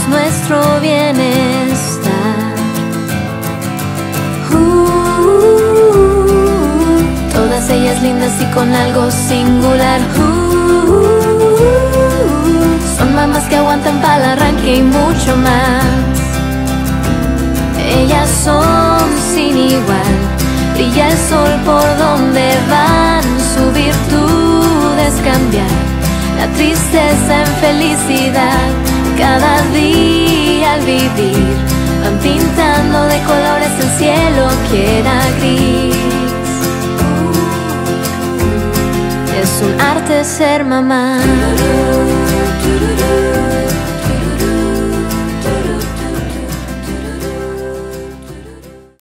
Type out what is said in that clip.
nuestro bienestar. Todas ellas lindas y con algo singular. Son mamás que aguantan para el arranque y mucho más. Ellas son sin igual, brilla el sol por donde van. Su virtud es cambiar la tristeza en felicidad. Cada día al vivir van pintando de colores el cielo que era gris. Es un arte ser mamá.